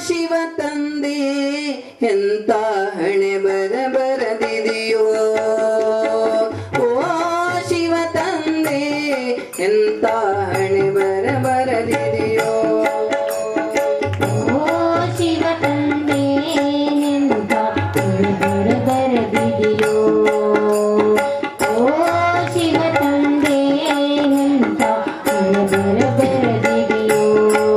ಶಿವ ತಂದೆ ಎಂತ ಹಣೆ ಬರದಿದೆಯೋ ಓ ಶಿವ ತಂದೆ ಎಂತ ಹಣೆ ಬರದಿದೆಯೋ ಓ ಶಿವ ತಂದೆ ಎಂತ ಹಣೆ ಬರದಿದೆಯೋ ಓ ಶಿವ ತಂದೆ ಎಂತ ಹಣೆ ಬರದಿದೆಯೋ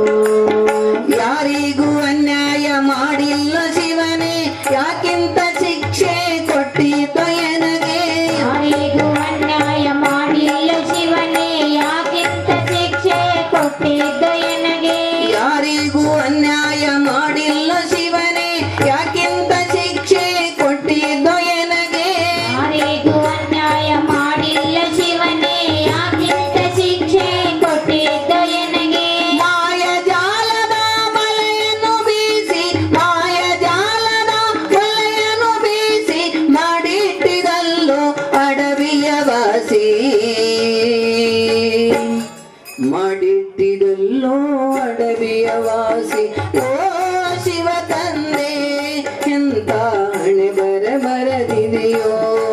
ಯಾರಿಗೂ ಅನ್ಯಾಯ ಮಾಡಿಲ್ಲ ಶಿವನೇ ಯಾಕಿಂತ ಶಿಕ್ಷೆ ಕೊಟ್ಟಿದ್ದ ಎನಗೆ ಯಾರಿಗೂ ಅನ್ಯಾಯ ಮಾಡಿಲ್ಲ ಶಿವನೇ ಯಾಕಿಂತ ಶಿಕ್ಷೆ ಕೊಟ್ಟಿದ್ದ ಎನಗೆ ಯಾರಿಗೂ ಅನ್ಯಾಯ ಮಾಡಿಲ್ಲ ಶಿವನೇ ಯಾಕಿಂತ ಶಿಕ್ಷೆ ಕೊಟ್ಟಿದ್ದ ಎನಗೆ ಯಾರಿಗೂ ಅನ್ಯಾಯ ಮಾಡಿಲ್ಲ ಶಿವನೇ ಯಾಕಿಂತ ಶಿಕ್ಷೆ ಕೊಟ್ಟಿದ್ದ ಎನಗೆ ಮಾಯ ಜಾಲದ ಬಲೆಯನ್ನು ಬೀಸಿ ಮಾಯ ಜಾಲದ ಬಲೆಯನ್ನು ಬೀಸಿ ಮಾಡಿಟ್ಟಿದಲ್ಲೋ ಅಡವಿಯ ವಾಸಿ ಮಾಡಿಟ್ಟಿದಲ್ಲೋ ಅಡವಿಯ ವಾಸಿ ಓ ಶಿವ ತಂದೆ ಎಂತ ಹಣೆ ಬರದಿದೆಯೋ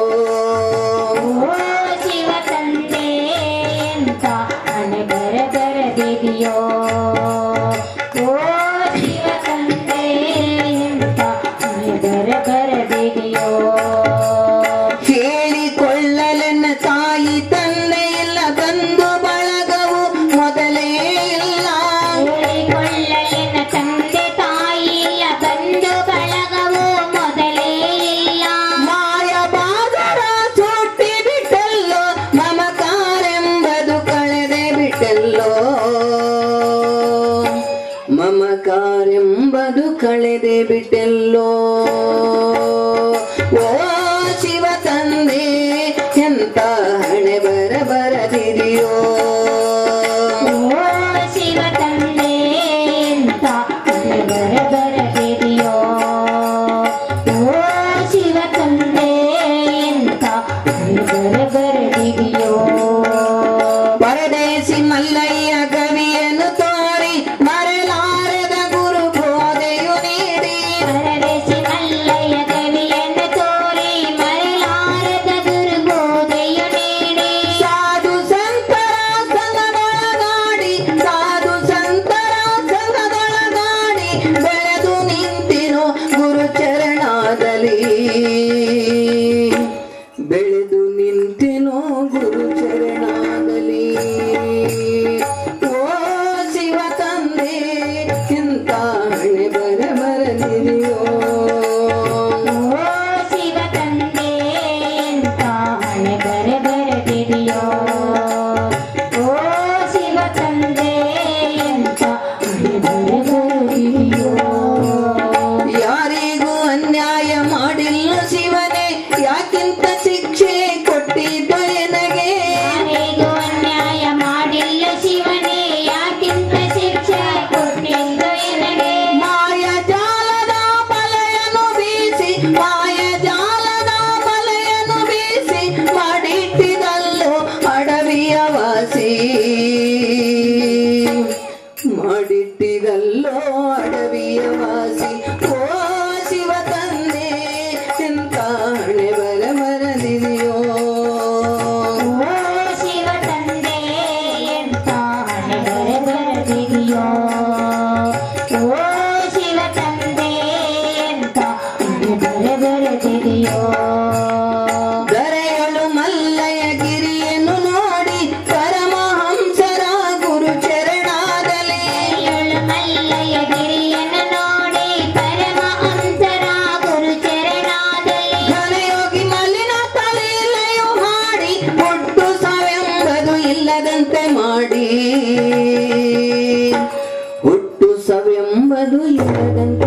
ಓ ಶಿವ ತಂದೆ ಎಂತ ಹಣೆ ಬರದಿದೆಯೋ ಓ ಶಿವ ತಂದೆ ಎಂತ ಹಣೆ ಬರದಿದೆಯೋ ಹೇಳಿಕೊಳ್ಳಲೆನ್ನ ತಾಯಿ ತಂದೆ ಇಲ್ಲ ಬಂಧು ಬಳಗವು ಮೊದಲೇ ಇಲ್ಲ ಹೇಳಿಕೊಳ್ಳಲಿನ ತಂದೆ ತಾಯಿ ಇಲ್ಲ ಬಂಧು ಬಳಗವು ಮೊದಲೇ ಇಲ್ಲ ಮಾಯ ಬಾದರ ಸುಟ್ಟಿ ಬಿಟ್ಟಲ್ಲೋ ಮಮಕಾರೆಂಬದು ಕಳೆದೆ ಬಿಟ್ಟಲ್ಲೋ ಮಮಕಾರೆಂಬದು ಕಳೆದೆ ಬಿಟ್ಟಲ್ಲೋ ಓ ಶಿವ ತಂದೆ ಎಂತ ಹಣೆ ಬರದಿದೆಯೋ ಓ ಶಿವ ತಂದೆ ಎಂತ ಹಣೆ ಬರದಿದೆಯೋ ಓ ಶಿವ ತಂದೆ ಎಂತ ಹಣೆ ಬರದಿದೆಯೋ ಪರದೇಶಿ ಮಲ್ಲಯ್ಯ ಕವಿಯನ್ನು ತೋರಿ ಮರೆಲಾರದ ಗುರು ಬೋಧೆಯು ನೀಡಿ ಪರದೇಶಿ ಮಲ್ಲಯ್ಯ ಕವಿಯನ್ನು ತೋರಿ ಮರೆಲಾರದ ಗುರುಬೋಧೆಯು ನೀಡಿ ಸಾಧು ಸಂತರ ಸಂಘದೊಳಗಾಡಿ ಸಾಧು ಸಂತರ ಸಂಘದೊಳಗಾಡಿ ಬೆಳೆದು ನಿಂತಿರೋ ಗುರು ಚರಣಾದಲ್ಲಿ ಬೆಳೆದು ನಿಂತಿನೋ ಗುರು ಚರಣಾದಲ್ಲಿ ಓ ಶಿವ ತಂದೆ ಎಂತ ಹಣೆ ಬರದಿದೆಯೋ ಓ ಶಿವ ತಂದೆ ಎಂತ ಹಣೆ ಬರದಿದೆಯೋ ಓ ಶಿವ ತಂದೆ ಎಂತ ಹಣೆ ಬರದಿದೆಯೋ ಯಾರಿಗೂ ಅನ್ಯಾಯ ಮಾಡಿಲ್ಲ ಶಿವನೇ ಯಾಕಿಂತ ಶಿಕ್ಷೆ ಕೊಟ್ಟಿದ್ದ ಎನಗೆ ಯಾರಿಗೂ ಅನ್ಯಾಯ ಮಾಡಿಲ್ಲ ಶಿವನೇ ಯಾಕಿಂತ ಶಿಕ್ಷೆ ಕೊಟ್ಟಿದ್ದ ಎನಗೆ ಮಾಯ ಜಾಲದ ಬಲೆಯನ್ನು ಬೀಸಿ ಮಾಯ ಜಾಲದ ಬಲೆಯನ್ನು ಬೀಸಿ ಮಾಡಿಟ್ಟಿದಲ್ಲೋ ಅಡವಿಯ ವಾಸಿ ಮಾಡಿಟ್ಟಿದಲ್ಲೋ ಅಡವಿಯ ವಾಸಿ ಓ ಶಿವ ತಂದೆ ಎಂತ ಹಣೆ ಬರದಿದೆಯೋ ಓ ಶಿವ ತಂದೆ ಎಂತ ಹಣೆ ಬರದಿದೆಯೋ ಓ ಶಿವ ತಂದೆ ಎಂತ ಹಣೆ ಬರದಿದೆಯೋ ದರೆಯಳು ಮಲ್ಲಯ್ಯ ಗಿರಿಯನ್ನು ನೋಡಿ ಪರಮಹಂಸರ ಗುರು ಚರಣಾದಲ್ಲಿ ಏಳು ಮಲ್ಲಯ್ಯ ಗಿರಿಯನ್ನು ನೋಡಿ ಪರಮಹಂಸರ ಗುರು ಚರಣಾದಲ್ಲಿ ಘನಯೋಗಿ ಮಲ್ಲಿನ ತಲೆಯೂ ಹಾಡಿ ಹುಟ್ಟು ಸವೆಂಬದು ಇಲ್ಲದಂತೆ ಮಾಡಿ ಹುಟ್ಟು ಸವೆಂಬದು ಇಲ್ಲದಂತೆ